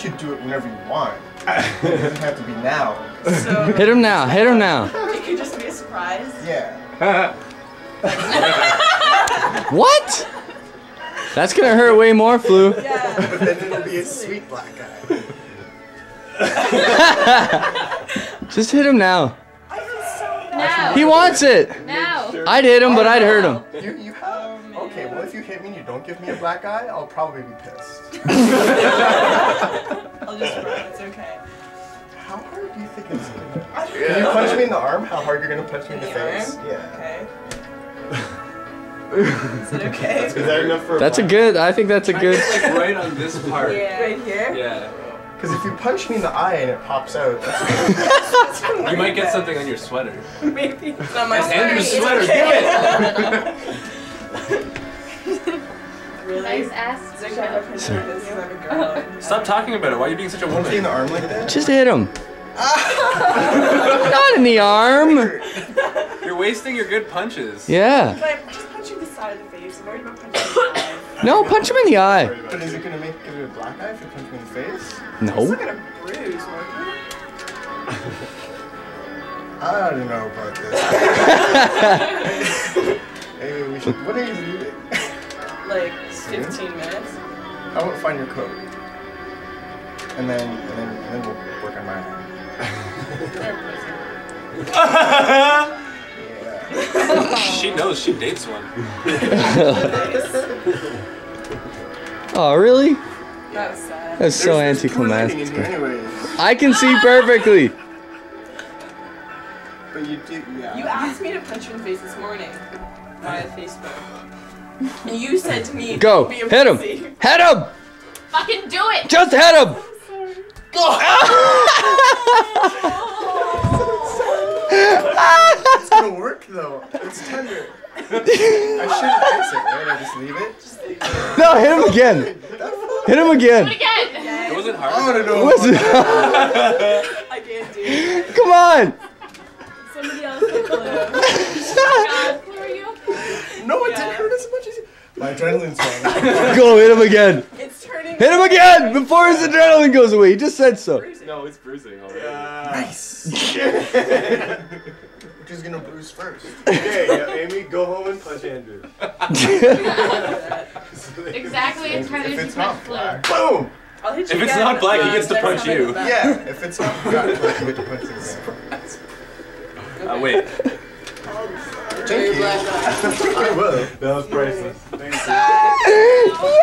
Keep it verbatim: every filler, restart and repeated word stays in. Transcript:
could do it whenever you want. It doesn't have to be now. So Hit him now. Hit him now. it could just be a surprise. Yeah. What? That's gonna hurt way more, Flu. Yeah. But then it'll be a sweet black eye. Just hit him now. I feel so bad. Now. He wants it. Now. I'd hit him, but I'd hurt him. You, you have... Okay, well if you hit me and you don't give me a black eye, I'll probably be pissed. I'll just run. It's okay. How hard do you think it's gonna... Can you punch me in the arm? How hard you're gonna punch me in the, In the face? arm? Yeah. Okay. Is it okay? Is that enough for a That's a black good. I think that's a good. Like right on this part. Yeah. Right here? Yeah. Because if you punch me in the eye and it pops out, that's You might get something on your sweater. Maybe. It's not my It's Andrew's sweater. sweater. It's okay. Really? Nice ass. Is it okay if I punch you in this? I'm a girl. Stop talking about it. Why are you being such a punch me in woman? the arm like that. Just hit him. Not in the arm. You're wasting your good punches. Yeah. But I'm just punching the side of the face. I'm worried about punching the eye. No, punch him in the eye. But is it gonna make give it a black eye if you punch me in the face? It's No. not gonna bruise, won't I don't know about this. Maybe we should. When are you leaving? you? Like fifteen minutes? I won't find your coat. And then, and then, and then we'll work on my eye. Yeah. She knows she dates one. Oh, really? That was sad. That's so There's- there's poor lighting in anticlimactic. here anyways. I can see perfectly. But you do, yeah. You asked me to punch you in the face this morning via Facebook. And you said to me, Go. be a Hit him. pussy. Hit him. Fucking do it. Just hit him. It's gonna work though. It's tender. I shouldn't fix it, right? I just leave it. Just leave it. No, hit him again. Hit him Do again. it again. It wasn't I hard. wanna know. What's it? I can't do it. Come on. Somebody else can play. God, who are you? No, it Yeah. didn't hurt as much as you. My adrenaline's going. Go hit him again. It's turning. Hit him again before his adrenaline goes away. He just said so. No, it's bruising already. Nice. Which is gonna bruise first? Okay, yeah, Amy, go home and punch Andrew. Exactly. It's kind If of it's not flu. black, boom. I'll hit you If it's again, not black, he uh, gets to next punch time I you. come back. Yeah, if it's not black, you get to punch it again. Uh, wait. Thank you. I will. That was priceless. Thank you.